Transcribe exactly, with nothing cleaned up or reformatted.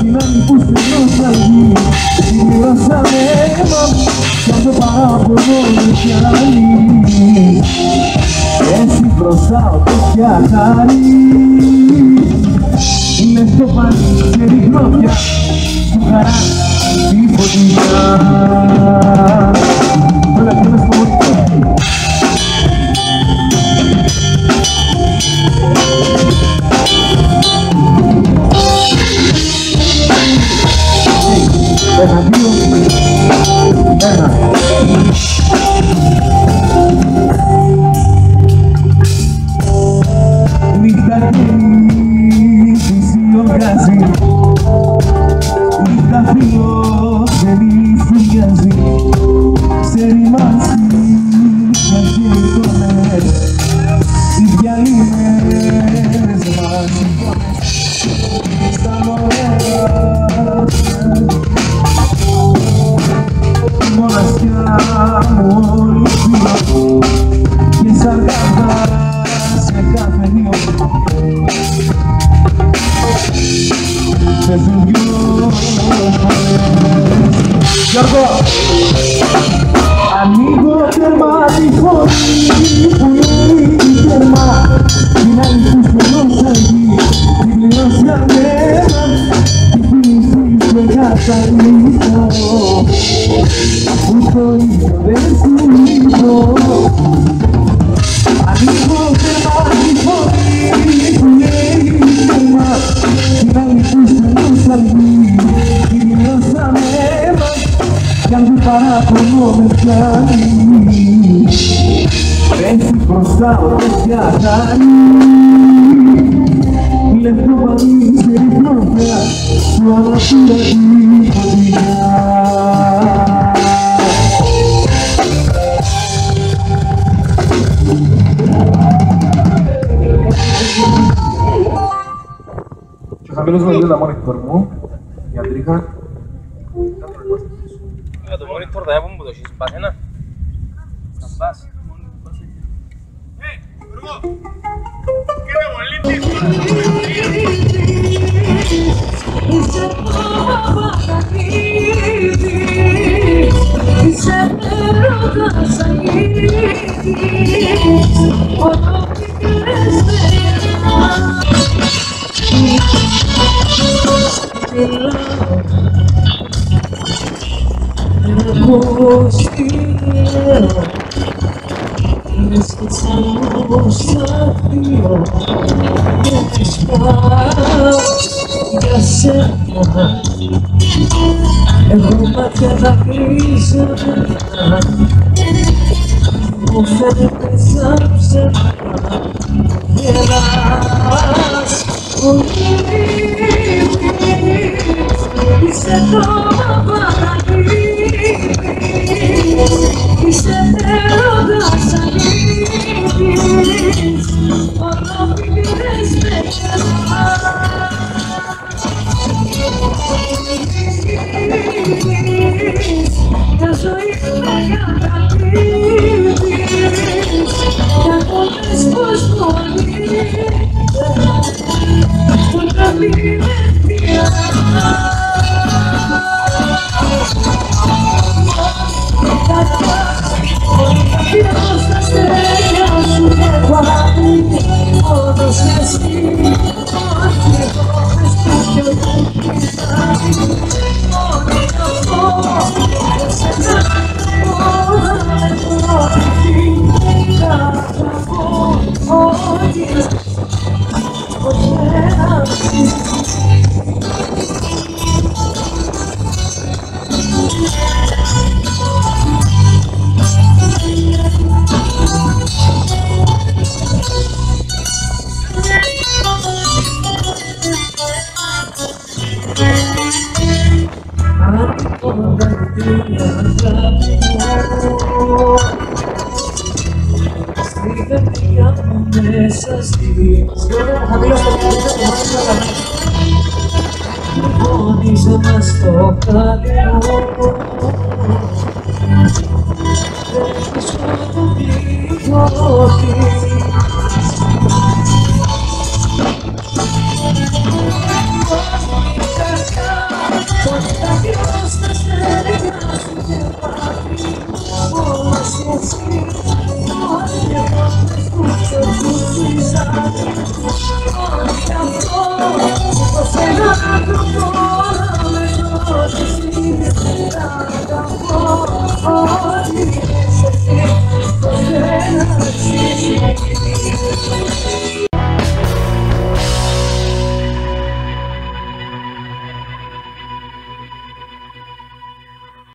την άλλη που στην οσταλγή πληρώσαμε αίμα κι αν το παράπονο με πιάνει έτσι μπροστά ο τέτοια χάρη είναι στο πανί και ρίχνω πια σου χαρά τη φωτιά. Όλα και μες στο μοτικό. Ένα, δύο, ένα. Νύχτα καινή φυσίων βγάζει, νύχτα φιλόξενη φυγιάζει, σε ρημάζει και γειτονές, οι διαλύμες μας στα μωρέα. Η μοναξιά μου όλη φύλλα και σαν κάρτα σε καφενείο πέφτουν δυο φορές. Γιώργο! Ανοίγω τέρμα τη φωνή που λέει τέρμα την άλλη που σπουδώσαγει την πληρώσαμε την φίλη με καταλήγω που το ίδιο δεν σου λείπω. Ανοίγω τέρμα τη φωνή που λέει τέρμα την άλλη που σπουδώσαγει την πληρώσαμε κι αν το παράπονο με πιάνει έτσι μπροστά ο τέτοια χάρη λεπτό πανί σε ρίχνω πια σου αναπήρα τη φωτιά. Και χαμηλώς να δείτε τα monitor μου για τρίχα. Το monitor θα έπρεπε να το έχεις πας ένα. Να πας. Είσαι πάπα τα κρύβει, είσαι έρωτας αγγίδης, όλο πικρές μέρα. Εγώ στείλω είναι σκετσάμω στα δύο και τις πάω για σένα. Εγώ μάτια δακρύζωνα μου φαίνεται σαν ψέμα. Γελάς πολύ, είσαι το παρακρύβεις, είσαι έρωτας αγγίδης, όλο πικρές με μια ζωή με κατακρύβεις κι ακόμες πως μπορεί το καμπίνι με πια. Ποιος τα αστέρια σου έχω αγαπητή μόνος εσύ, όχι εγώ μες στο πιωτό κοιτάει μόνο το φως για σένα όλα με πρότυπη θα πω ότι ποτέ αυτή. Στη καρδιά μου μέσα στη πόνιζα στο χαλιό δεν σκοτώ πληγώθη. Πώς μου η καρδιά Thank you.